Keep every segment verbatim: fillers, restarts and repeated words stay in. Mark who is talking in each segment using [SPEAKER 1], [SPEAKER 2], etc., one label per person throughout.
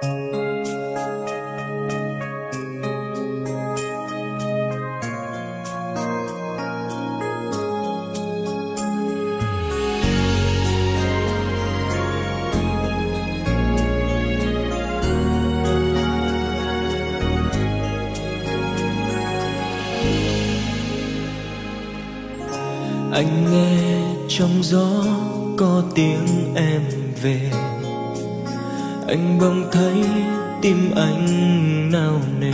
[SPEAKER 1] Anh nghe trong gió có tiếng em về, anh bỗng thấy tim anh nao nề.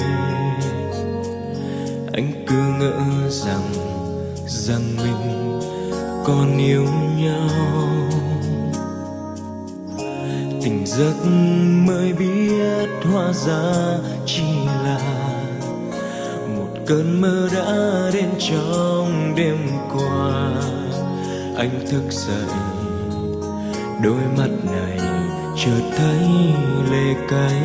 [SPEAKER 1] Anh cứ ngỡ rằng rằng mình còn yêu nhau, tỉnh giấc mới biết hóa ra chỉ là một cơn mơ đã đến trong đêm qua. Anh thức dậy, đôi mắt này chợt thấy lệ cay.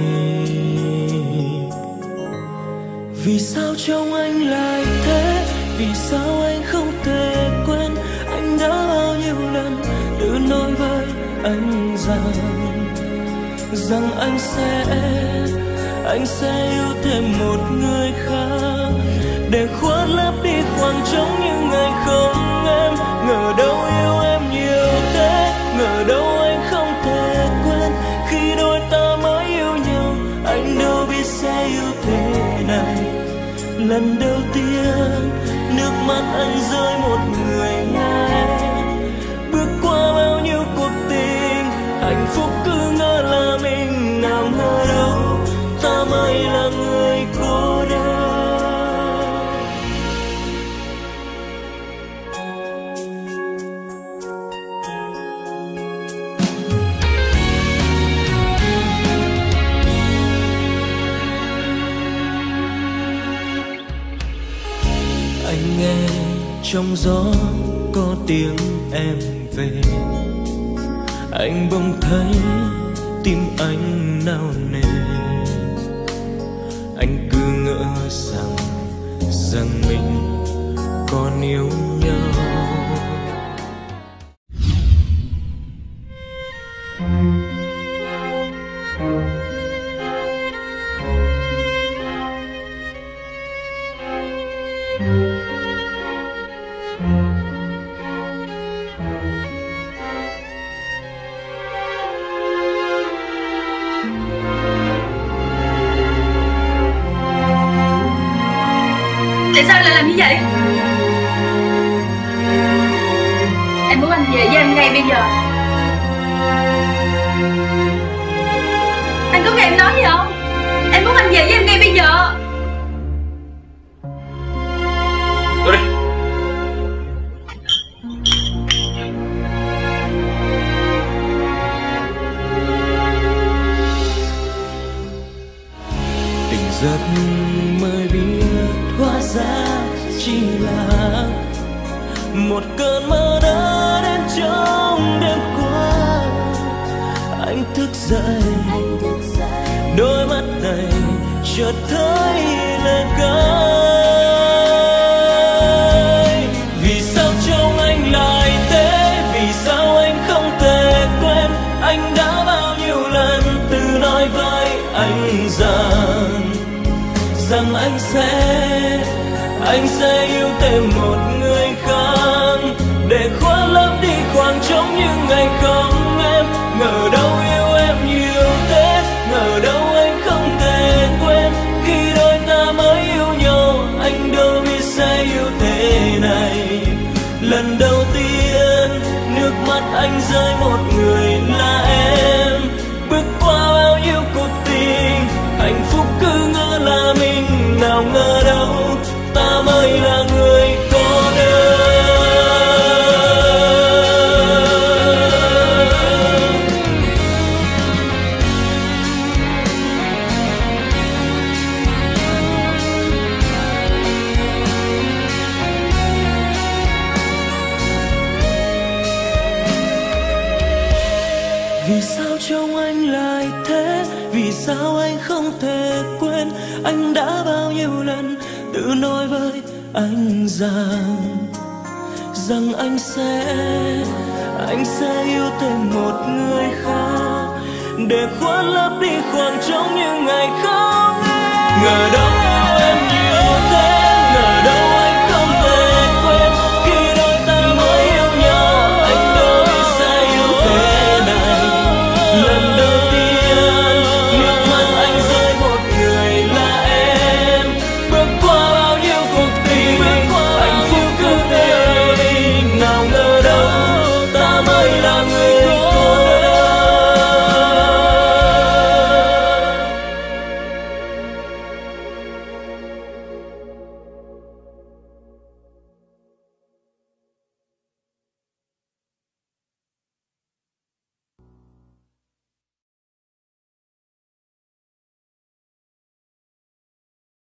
[SPEAKER 1] Vì sao trong anh lại thế? Vì sao anh không thể quên? Anh đã bao nhiêu lần tự nói với anh rằng rằng anh sẽ anh sẽ yêu thêm một người khác, để khuất lấp đi khoảng trống những ngày không em. Ngờ đâu yêu em nhiều thế, ngờ đâu anh không thể quên. Khi đôi ta mới yêu nhau, anh đâu biết sẽ yêu thế này. Lần đầu tiên nước mắt anh rơi một người nghe, bước qua bao nhiêu cuộc tình, hạnh phúc cứ ngỡ là mình. Nào ngờ đâu ta mới là người cô đơn. Anh nghe trong gió có tiếng em về, anh bỗng thấy tim anh nao nề. Anh cứ ngỡ rằng rằng mình còn yêu nhau.
[SPEAKER 2] Tại sao lại làm như vậy? Em muốn anh về với anh ngay bây giờ. Anh có nghe em nói gì không? Em muốn anh về với em ngay bây giờ.
[SPEAKER 3] Tôi đi.
[SPEAKER 1] Tỉnh giấc mới biết hóa ra chỉ là một cơn mơ đã đến trong đêm qua. Anh thức dậy, đôi mắt này chợt thấy lệ cay. Vì sao trong anh lại thế? Vì sao anh không thể quên? Anh đã bao nhiêu lần tự nói với anh rằng rằng anh sẽ anh sẽ yêu thêm một người khác, để khuất lấp đi khoảng trống những ngày không em. Ngờ đâu yêu em nhiều thế, ngờ đâu anh không thể quên. Khi đôi ta mới yêu nhau, anh đâu biết sẽ yêu thế này. Lần đầu tiên nước mắt anh rơi một người là em. Bước qua bao nhiêu cuộc tình, hạnh phúc cứ ngỡ là mình. Nào ngờ đâu ta mới là người cô đơn. Vì sao trong anh lại thế? Vì sao anh không thể quên? Anh đã bao nhiêu lần tự nói với anh rằng rằng anh sẽ anh sẽ yêu thêm một người khác, để khuất lấp đi khoảng trống những ngày không em. Ngờ đâu